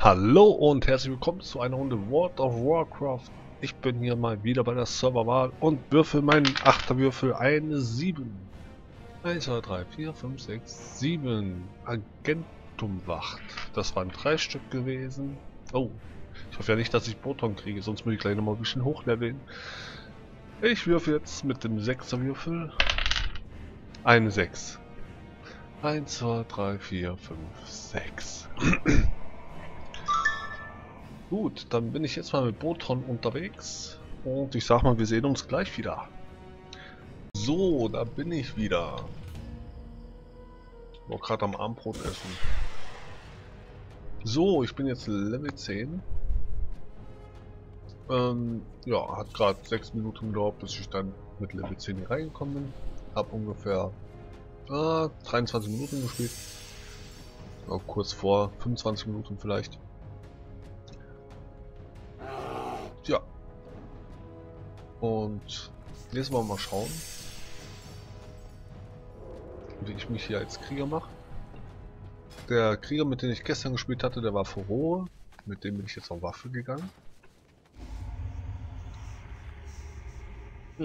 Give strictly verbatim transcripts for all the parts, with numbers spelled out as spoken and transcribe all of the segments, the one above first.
Hallo und herzlich willkommen zu einer Runde World of Warcraft. Ich bin hier mal wieder bei der Serverwahl und würfel meinen Achterwürfel eine sieben. eins, zwei, drei, vier, fünf, sechs, sieben. Agentumwacht. Das waren drei Stück gewesen. Oh, ich hoffe ja nicht, dass ich Proton kriege, sonst muss ich gleich nochmal ein bisschen hochleveln. Ich würfel jetzt mit dem Sechserwürfel eine sechs. eins, zwei, drei, vier, fünf, sechs. Gut, dann bin ich jetzt mal mit Botron unterwegs und ich sag mal, wir sehen uns gleich wieder. So, da bin ich wieder. War gerade am Abendbrot essen. So, ich bin jetzt Level zehn. Ähm, ja, hat gerade sechs Minuten gedauert, bis ich dann mit Level zehn hier reingekommen bin. Hab ungefähr äh, dreiundzwanzig Minuten gespielt. Auch kurz vor fünfundzwanzig Minuten vielleicht. Ja. Und jetzt wollen wir mal schauen, wie ich mich hier als Krieger mache. Der Krieger, mit dem ich gestern gespielt hatte, der war Furore. Mit dem bin ich jetzt auf Waffe gegangen. Ja.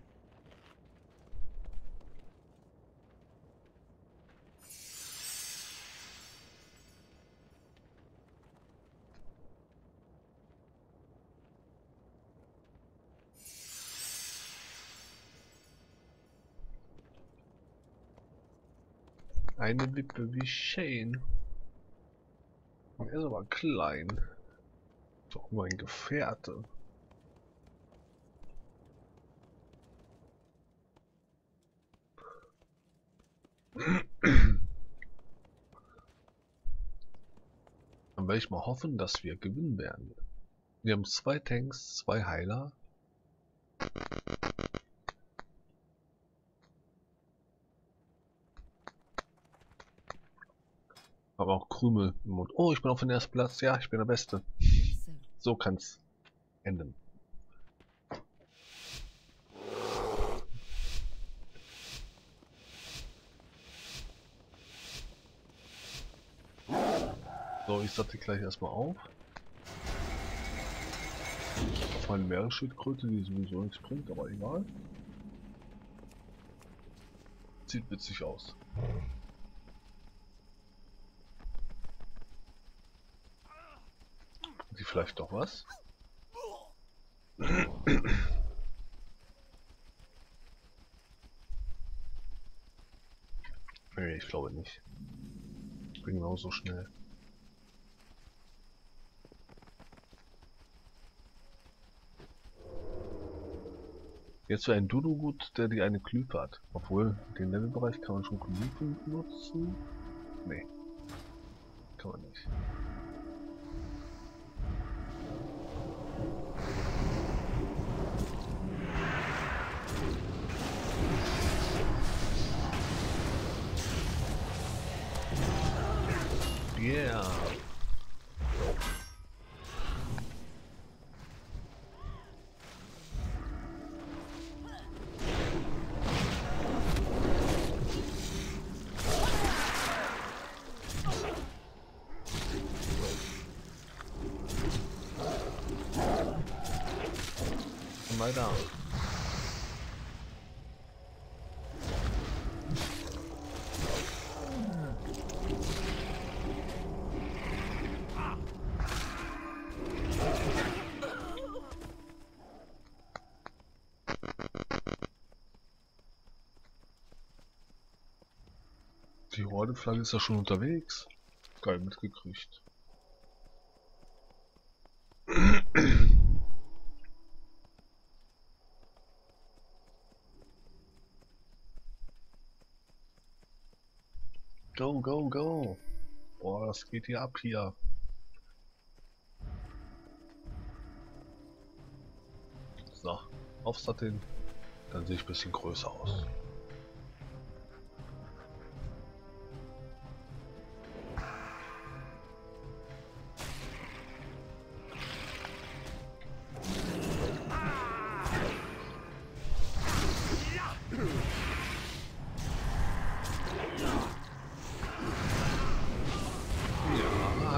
Eine Wippe wie Shane. Er ist aber klein. Doch nur ein Gefährte. Dann werde ich mal hoffen, dass wir gewinnen werden. Wir haben zwei Tanks, zwei Heiler. Aber auch Krümel im Mund. Oh, ich bin auf dem ersten Platz. Ja, ich bin der Beste. So kann's enden. So, ich sattel gleich erstmal auf. Auf meine Meeresschildkröte, die sowieso nichts bringt, aber egal. Sieht witzig aus. Die vielleicht doch was? Nee, ich glaube nicht. Ich bin genauso schnell. Jetzt für ein Dudugut, der die eine Klüpe hat. Obwohl, den Levelbereich kann man schon Klüpen benutzen. Nee. Kann man nicht. Yeah. Mal da. Die Horde-Flagge ist ja schon unterwegs. Geil mitgekriegt. Go, go, go. Boah, das geht hier ab hier. So, aufsatteln. Dann sehe ich ein bisschen größer aus.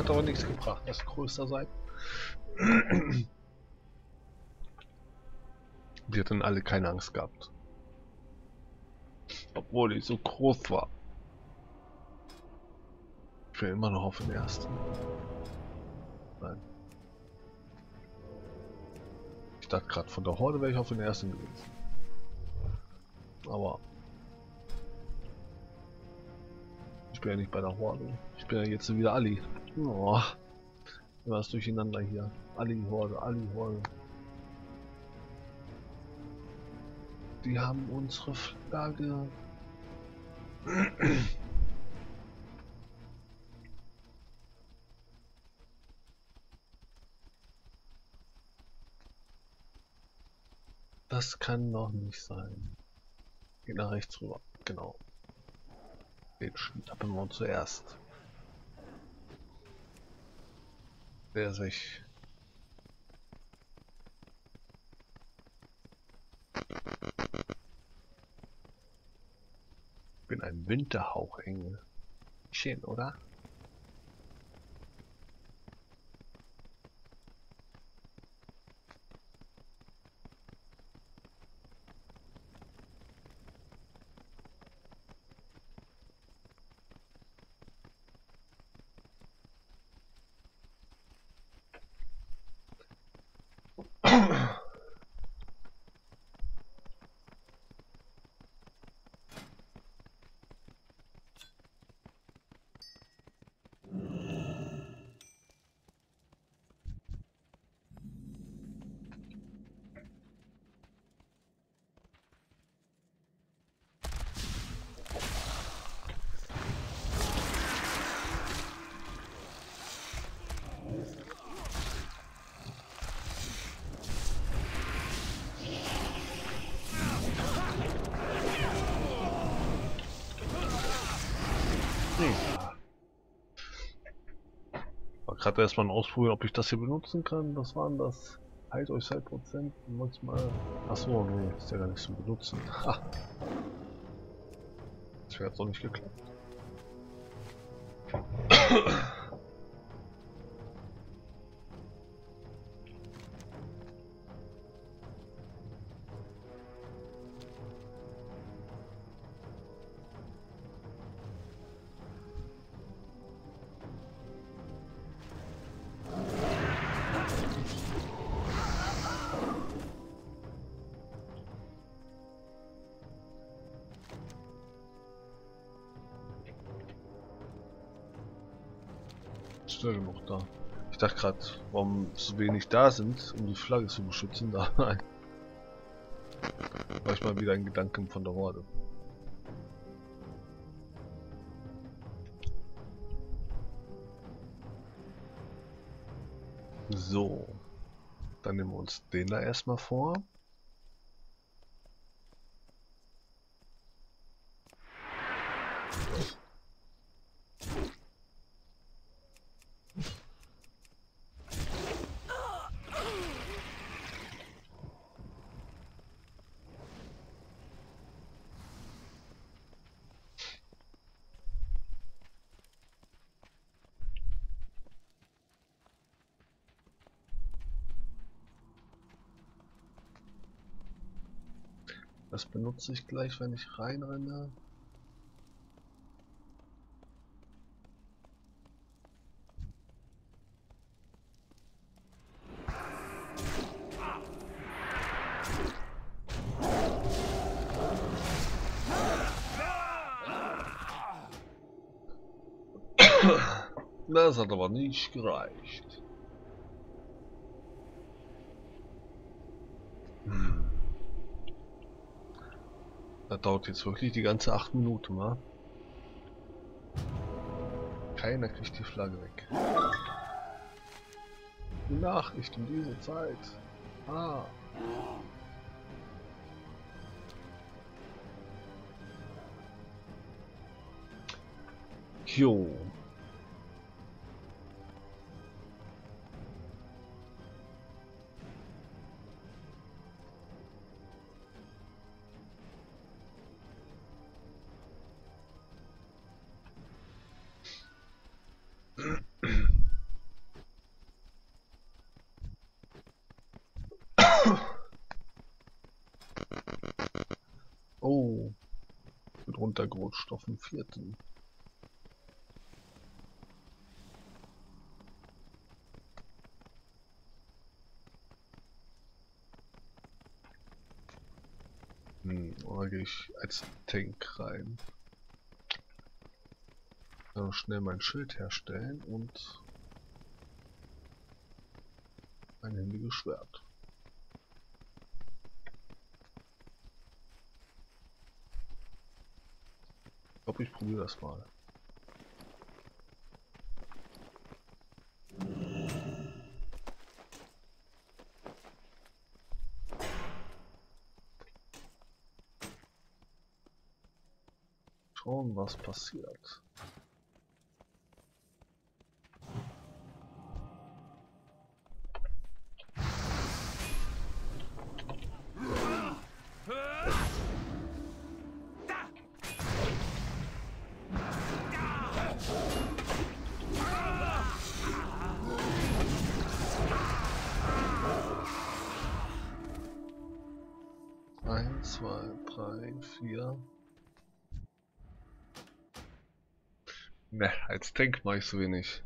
hat aber nichts gebracht, das größer sein. Die hatten alle keine Angst gehabt. Obwohl ich so groß war. Ich bin immer noch auf den ersten. Nein. Ich dachte gerade, von der Horde wäre ich auf den ersten gewesen. Aber ich bin ja nicht bei der Horde. Ich bin ja jetzt wieder Ali. Oh, was durcheinander hier. Ali Horde, Ali Horde. Die haben unsere Flagge. Das kann doch nicht sein. Geht nach rechts rüber. Genau. Den schnappen wir zuerst. Der sich. Ich bin ein Winterhauchengel. Schön, oder? Gerade erstmal ausprobieren, ob ich das hier benutzen kann. Was waren das? Heilt euch zwei Prozent. Manchmal. Achso, nee, ist ja gar nicht zu benutzen. Ha. Das wäre jetzt auch nicht geklappt. Noch da. Ich dachte gerade, warum so wenig da sind, um die Flagge zu beschützen. Da war ich mal wieder ein Gedanken von der Horde. So, dann nehmen wir uns den da erstmal vor. Das benutze ich gleich, wenn ich reinrenne. Das hat aber nicht gereicht. Hm. Das dauert jetzt wirklich die ganze acht Minuten, wa? Keiner kriegt die Flagge weg. Die Nachricht in dieser Zeit. Ah. Jo. Untergrundstoff im vierten. Hm, oder gehe ich als Tank rein? Dann schnell mein Schild herstellen und ein händiges Schwert. Ich glaube, ich probiere das mal. Schauen, was passiert. Eins, zwei, drei, vier. Ne, als Tank mache ich so wenig.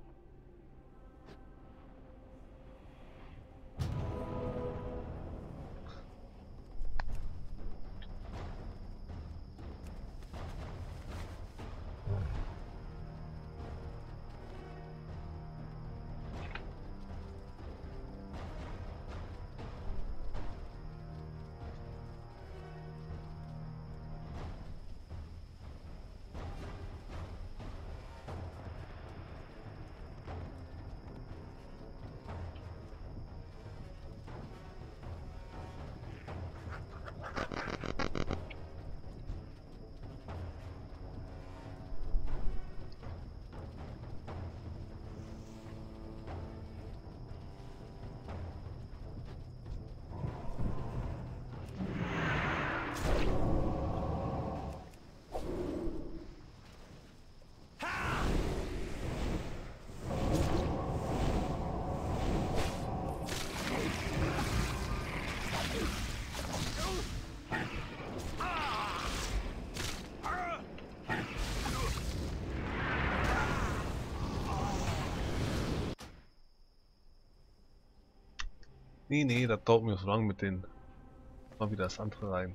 Nee, nee, das dauert mir so lang mit den. Mal wieder das andere rein.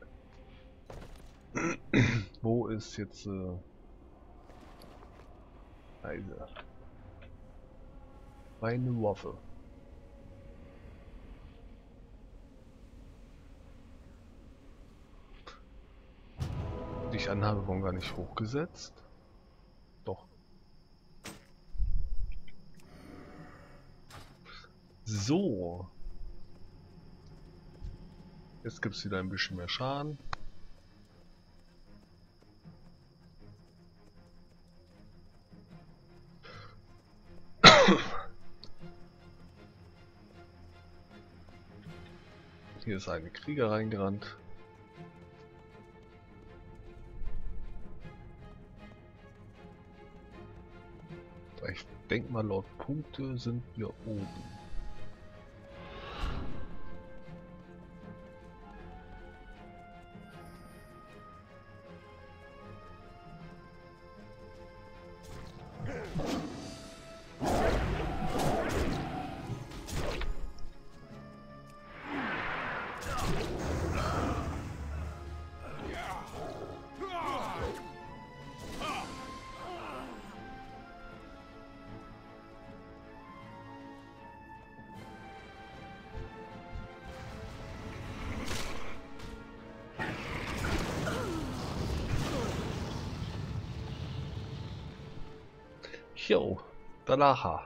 Wo ist jetzt äh, Reise? Meine Waffe. Die ich anhabe, wurden gar nicht hochgesetzt. Doch. So. Jetzt gibt es wieder ein bisschen mehr Schaden. Hier ist eine Krieger reingerannt. Ich denke mal, laut Punkte sind wir oben. Jo, Dalaha.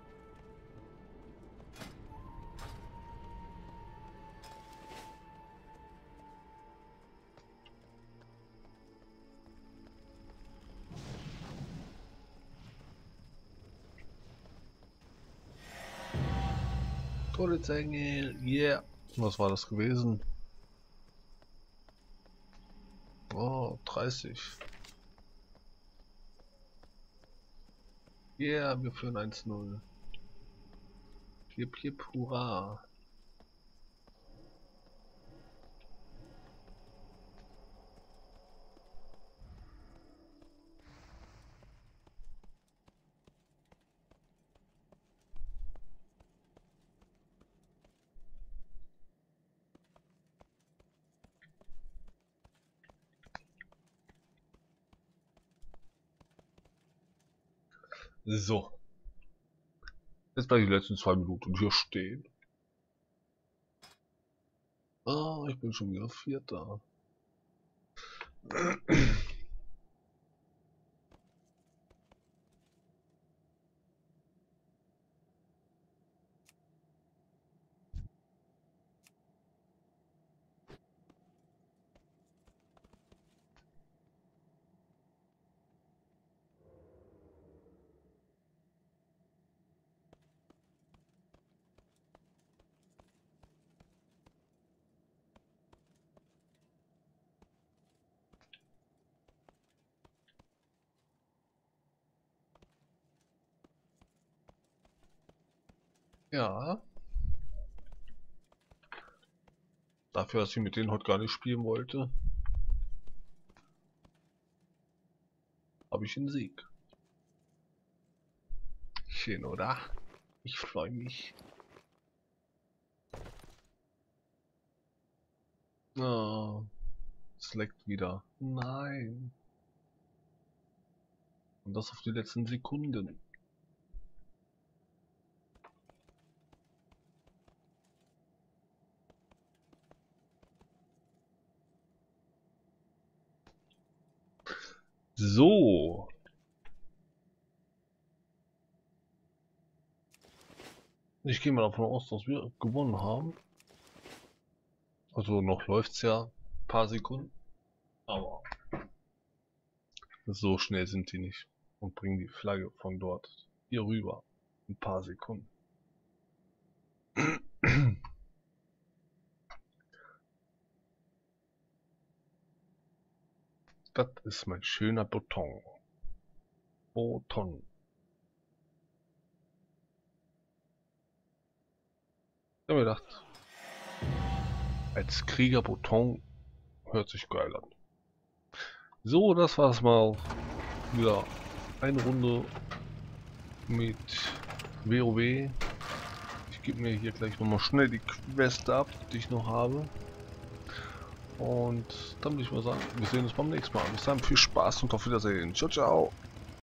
Todesengel, yeah. Was war das gewesen? Oh, dreißig. Yeah, wir führen eins null. Jip, jip, hurra. So. Jetzt gleich die letzten zwei Minuten hier stehen. Ah, ich bin schon wieder Vierter. Ja. Dafür, dass ich mit denen heute gar nicht spielen wollte, habe ich einen Sieg. Schön, oder? Ich freue mich. Oh, es leckt wieder. Nein. Und das auf die letzten Sekunden. So. Ich gehe mal davon aus, dass wir gewonnen haben. Also noch läuft's ja ein paar Sekunden. Aber so schnell sind die nicht. Und bringen die Flagge von dort hier rüber. Ein paar Sekunden. Das ist mein schöner Beton. Beton. Ich habe mir gedacht, als Krieger Beton hört sich geil an. So, das war's mal. Wieder eine Runde mit WoW. Ich gebe mir hier gleich nochmal schnell die Quest ab, die ich noch habe. Und dann würde ich mal sagen, wir sehen uns beim nächsten Mal. Bis dann, viel Spaß und auf Wiedersehen. Ciao, ciao.